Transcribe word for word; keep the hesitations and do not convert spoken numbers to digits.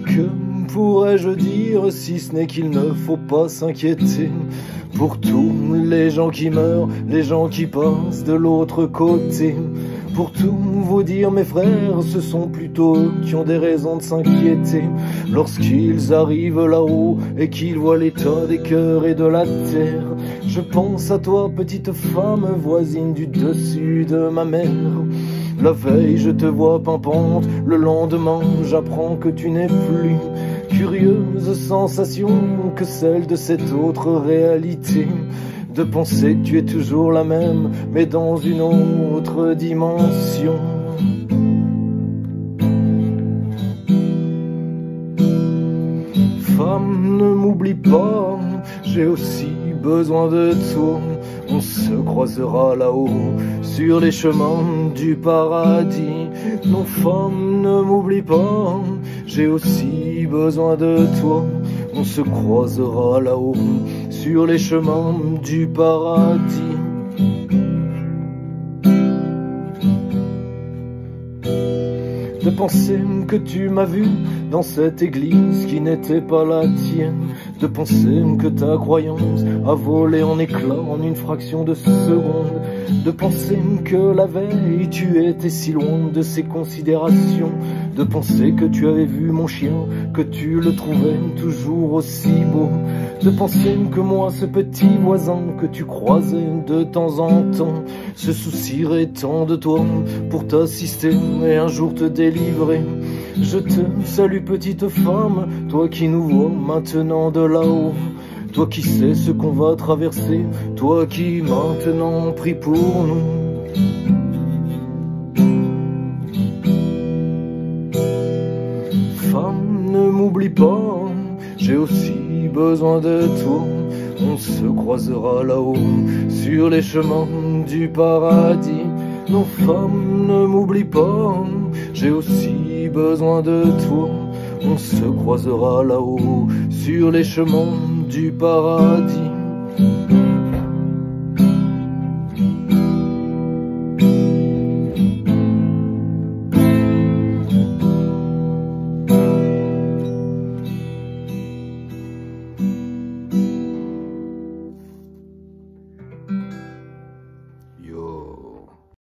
que pourrais-je dire si ce n'est qu'il ne faut pas s'inquiéter pour tous les gens qui meurent, les gens qui passent de l'autre côté. Pour tout vous dire mes frères, ce sont plutôt eux qui ont des raisons de s'inquiéter lorsqu'ils arrivent là-haut et qu'ils voient l'état des cœurs et de la terre. Je pense à toi petite femme, voisine du dessus de ma mère. La veille je te vois pimpante, le lendemain j'apprends que tu n'es plus. Curieuse sensation que celle de cette autre réalité, de penser que tu es toujours la même, mais dans une autre dimension. Femme, ne m'oublie pas, j'ai aussi besoin de toi. On se croisera là-haut, sur les chemins du paradis. Non, femme, ne m'oublie pas, j'ai aussi besoin de toi. On se croisera là-haut, sur les chemins du paradis. De penser que tu m'as vu dans cette église qui n'était pas la tienne, de penser que ta croyance a volé en éclats en une fraction de seconde, de penser que la veille tu étais si loin de ces considérations, de penser que tu avais vu mon chien, que tu le trouvais toujours aussi beau, de penser que moi ce petit voisin que tu croisais de temps en temps se soucierait tant de toi pour t'assister et un jour te délivrer. Je te salue petite femme, toi qui nous vois maintenant de là-haut, toi qui sais ce qu'on va traverser, toi qui maintenant prie pour nous. Femme, ne m'oublie pas, j'ai aussi besoin de toi. On se croisera là-haut, sur les chemins du paradis. Non, femme, ne m'oublie pas, j'ai aussi besoin de toi. On se croisera là-haut, sur les chemins du paradis.